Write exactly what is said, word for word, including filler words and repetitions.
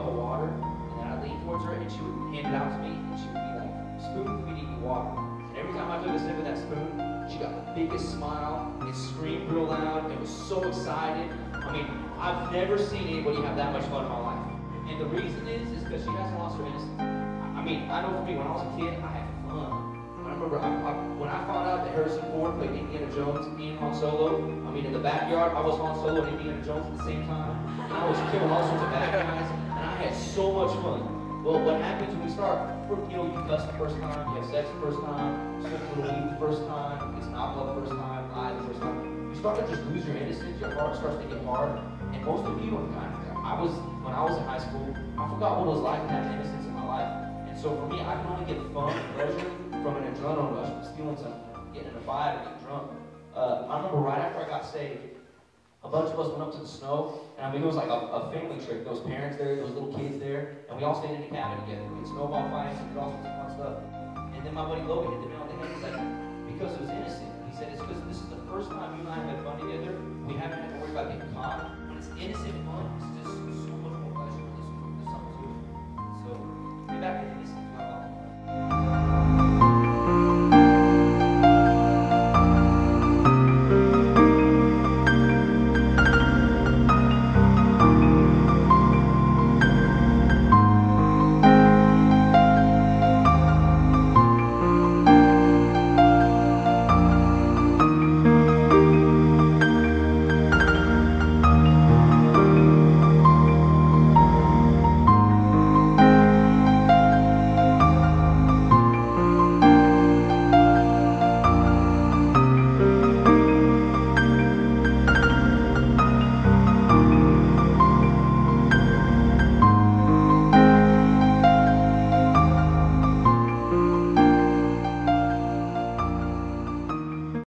of water, and then I'd lean towards her, and she would hand it out to me, and she would be like, spoon feeding me water. And every time I took a sip of that spoon, she got the biggest smile, and screamed real loud, and was so excited. I mean, I've never seen anybody have that much fun in my life. And the reason is, is because she hasn't lost her innocence. I mean, I know for me, when I was a kid, I had fun. I remember I, I, when I found out that Harrison Ford played Indiana Jones and Han Solo, I mean, in the backyard, I was Han Solo and Indiana Jones at the same time. And I was killing all sorts of bad guys, and I had so much fun. Well, what happens when we start, you know, you cuss the first time, you have sex the first time, you smoke a little weed the first time, you get an alcohol the first time, lie the first time. You start to just lose your innocence, your heart starts to get hard. And most of you, I was, when I was in high school, I forgot what it was like to have innocence in my life. And so for me, I can only get fun and pleasure from an adrenaline rush, from stealing something, getting in a fight, or getting drunk. Uh, I remember right after I got saved, a bunch of us went up to the snow, and I mean, it was like a, a family trip. There was parents there, there was little kids there, and we all stayed in a cabin together. We had snowball fights, and did all sorts of fun stuff. And then my buddy Logan hit the nail on the head. He's like, because it was innocent. He said, it's because this is the first time you and I have had fun together. We haven't had to worry about getting caught. When it's innocent fun, it's just so much more pleasure. There's something to it. So, get back to innocence.